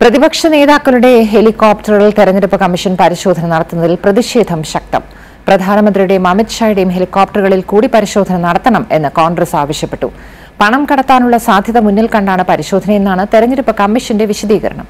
പ്രതിപക്ഷ നേതാക്കളുടെ ഹെലികോപ്റ്ററുകൾ തെരഞ്ഞെടുപ്പ് കമ്മീഷൻ പരിശോധന നടത്തുന്നതിൽ പ്രതിഷേധം ശക്തം. പ്രധാനമന്ത്രിയുടെയും അമിത് ഷായുടെയും ഹെലികോപ്റ്ററുകളിൽ കൂടി പരിശോധന നടത്തണം എന്ന് കോൺഗ്രസ് ആവശ്യപ്പെട്ടു. പണം കടത്താനുള്ള സാധ്യത മുന്നിൽ കണ്ടാണ് പരിശോധനയെന്നാണ് തെരഞ്ഞെടുപ്പ് കമ്മീഷന്റെ വിശദീകരണം.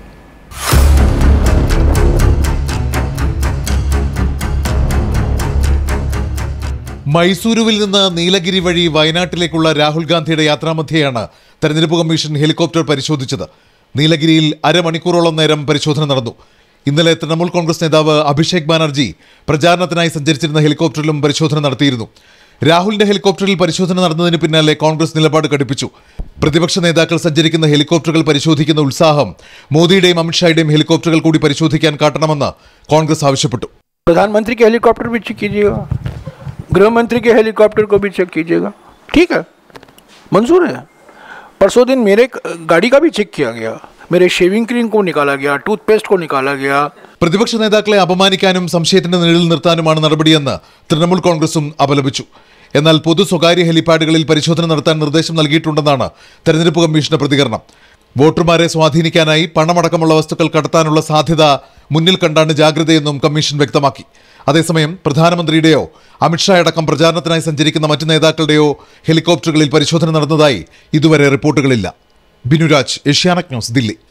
മൈസൂരുവിൽ നിന്ന് നീലഗിരി വഴി വയനാട്ടിലേക്കുള്ള രാഹുൽ ഗാന്ധിയുടെ യാത്രാമധ്യേയാണ് തെരഞ്ഞെടുപ്പ് കമ്മീഷൻ ഹെലികോപ്റ്റർ പരിശോധിച്ചത്. നീലഗിരിയിൽ അരമണിക്കൂറോളം നേരം പരിശോധന നടന്നു. ഇന്നലെ തൃണമൂൽ കോൺഗ്രസ് നേതാവ് അഭിഷേക് ബാനർജി പ്രചാരണത്തിനായി സഞ്ചരിച്ചിരുന്ന ഹെലികോപ്റ്ററിലും പരിശോധന നടത്തിയിരുന്നു. രാഹുലിന്റെ ഹെലികോപ്റ്ററിൽ പരിശോധന നടന്നതിന് പിന്നാലെ കോൺഗ്രസ് നിലപാട് കടുപ്പിച്ചു. പ്രതിപക്ഷ നേതാക്കൾ സഞ്ചരിക്കുന്ന ഹെലികോപ്റ്ററുകൾ പരിശോധിക്കുന്ന ഉത്സാഹം മോദിയുടെയും അമിത് ഷായുടെയും ഹെലികോപ്റ്ററുകൾ കൂടി പരിശോധിക്കാൻ കാട്ടണമെന്ന് കോൺഗ്രസ് ആവശ്യപ്പെട്ടു. प्रधानमंत्री के हेलीकॉप्टर भी चेक कीजिएगा, गृह मंत्री के हेलीकॉप्टर को भी चेक कीजिएगा. ठीक है, मंजूर है. परसों दिन मेरे गाड़ी का भी चेक किया गया, मेरे शेविंग क्रीम को निकाला गया, टूथपेस्ट को निकाला गया. പ്രതിപക്ഷ നേതാക്കളെ അപമാനിക്കാനും സംശയത്തിന്റെ നിഴലിൽ നിർത്താനുമാണ് നടപടിയെന്ന് തൃണമൂൽ കോൺഗ്രസും അപലപിച്ചു. എന്നാൽ പൊതു സ്വകാര്യ ഹെലിപാഡുകളിൽ പരിശോധന നടത്താൻ നിർദ്ദേശം നൽകിയിട്ടുണ്ടെന്നാണ് തെരഞ്ഞെടുപ്പ് കമ്മീഷന്റെ പ്രതികരണം. വോട്ടർമാരെ സ്വാധീനിക്കാനായി പണമടക്കമുള്ള വസ്തുക്കൾ കടത്താനുള്ള സാധ്യത മുന്നിൽ കണ്ടാണ് ജാഗ്രതയെന്നും കമ്മീഷൻ വ്യക്തമാക്കി. അതേസമയം പ്രധാനമന്ത്രിയുടെയോ അമിത്ഷാ അടക്കം പ്രചാരണത്തിനായി സഞ്ചരിക്കുന്ന മറ്റു നേതാക്കളുടെയോ ഹെലികോപ്റ്ററുകളിൽ പരിശോധന നടന്നതായി ഇതുവരെ റിപ്പോർട്ടുകളില്ല. ബിനുരാജ്, ഏഷ്യാനെറ്റ് ന്യൂസ്, ദില്ലി.